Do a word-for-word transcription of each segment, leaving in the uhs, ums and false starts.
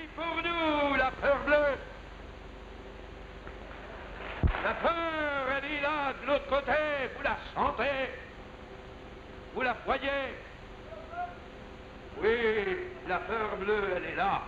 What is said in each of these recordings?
pour nous, la peur bleue. La peur, elle est là, de l'autre côté, vous la sentez. Vous la voyez. Oui, la peur bleue, elle est là.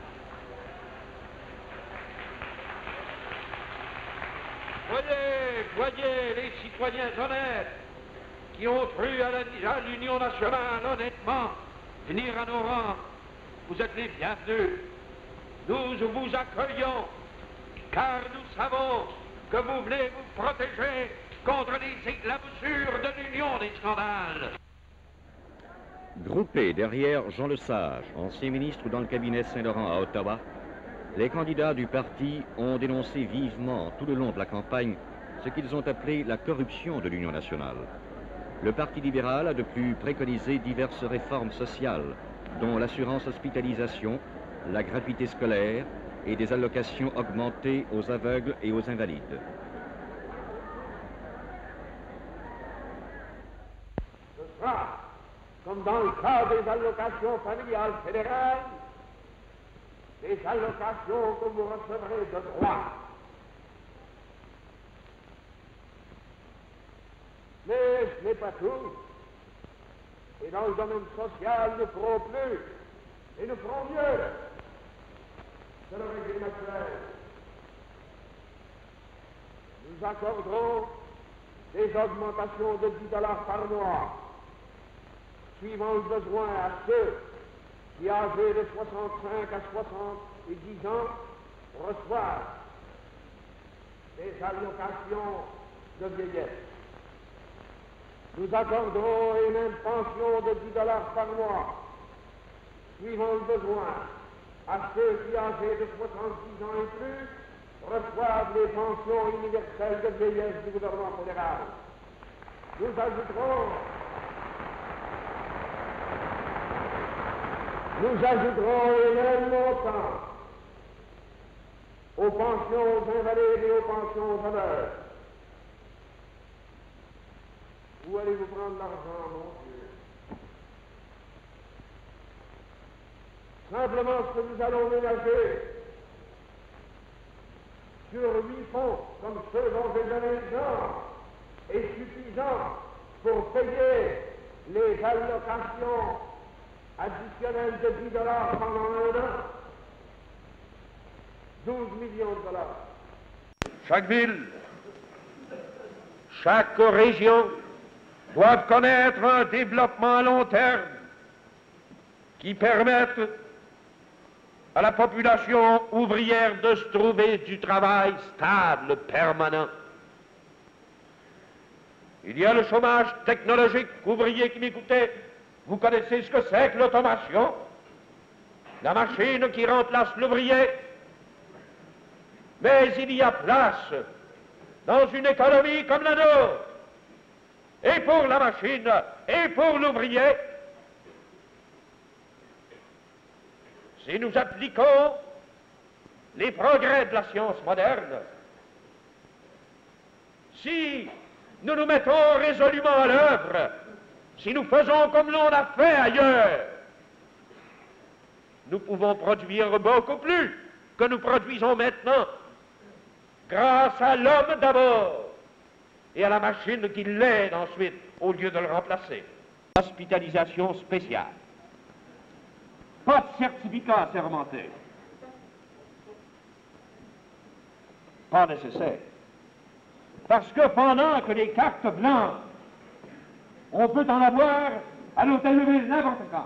Voyez, voyez les citoyens honnêtes qui ont cru à la- à l'Union nationale honnêtement venir à nos rangs. Vous êtes les bienvenus. Nous vous accueillons, car nous savons que vous voulez vous protéger contre les éclaboussures de l'Union des scandales. Groupés derrière Jean Lesage, ancien ministre dans le cabinet Saint-Laurent à Ottawa, les candidats du parti ont dénoncé vivement tout le long de la campagne ce qu'ils ont appelé la corruption de l'Union nationale. Le Parti libéral a de plus préconisé diverses réformes sociales, dont l'assurance hospitalisation, la gratuité scolaire et des allocations augmentées aux aveugles et aux invalides. Ce sera, comme dans le cas des allocations familiales fédérales, des allocations que vous recevrez de droit. Mais ce n'est pas tout. Et dans le domaine social, nous ferons plus et nous ferons mieux que le régime actuel. Nous accorderons des augmentations de dix dollars par mois, suivant le besoin à ceux qui, âgés de soixante-cinq à soixante-dix ans, reçoivent des allocations de vieillesse. Nous accorderons une même pension de dix dollars par mois, suivant le besoin, à ceux qui, âgés de soixante-dix ans et plus, reçoivent les pensions universelles de vieillesse du gouvernement fédéral. Nous ajouterons Nous ajouterons le même montant aux pensions aux invalides et aux pensions aux aveugles. Où allez-vous prendre l'argent, mon Dieu? Simplement ce que nous allons ménager sur huit fonds, comme ceux dont j'ai donné l'exemple, est suffisant pour payer les allocations additionnelles de dix dollars pendant un an, douze millions de dollars. Chaque ville, chaque région doivent connaître un développement à long terme qui permette à la population ouvrière de se trouver du travail stable, permanent. Il y a le chômage technologique. Ouvriers qui m'écoutaient, vous connaissez ce que c'est que l'automation, la machine qui remplace l'ouvrier. Mais il y a place dans une économie comme la nôtre, et pour la machine, et pour l'ouvrier, si nous appliquons les progrès de la science moderne, si nous nous mettons résolument à l'œuvre, si nous faisons comme l'on a fait ailleurs, nous pouvons produire beaucoup plus que nous produisons maintenant, grâce à l'homme d'abord, et à la machine qui l'aide ensuite, au lieu de le remplacer. Hospitalisation spéciale. Pas de certificat assermenté. Pas nécessaire. Parce que pendant que les cartes blanches, on peut en avoir à l'Hôtel de Ville n'importe quand,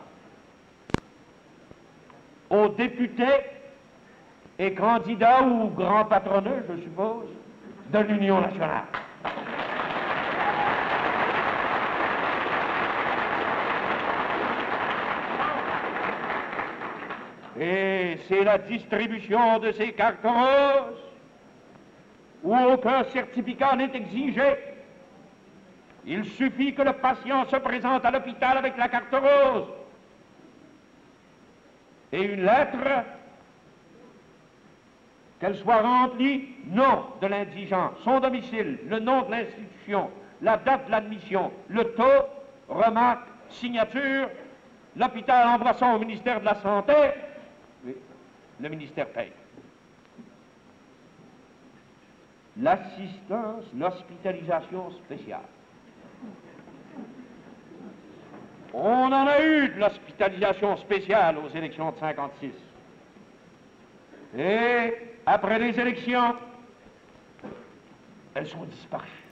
aux députés et candidats ou grands patronneux, je suppose, de l'Union nationale. Et c'est la distribution de ces cartes roses où aucun certificat n'est exigé. Il suffit que le patient se présente à l'hôpital avec la carte rose et une lettre, qu'elle soit remplie, nom de l'indigent, son domicile, le nom de l'institution, la date de l'admission, le taux, remarque, signature. L'hôpital envoie ça au ministère de la Santé le ministère paye. L'assistance, l'hospitalisation spéciale. On en a eu de l'hospitalisation spéciale aux élections de cinquante-six. Et après les élections, elles sont disparues.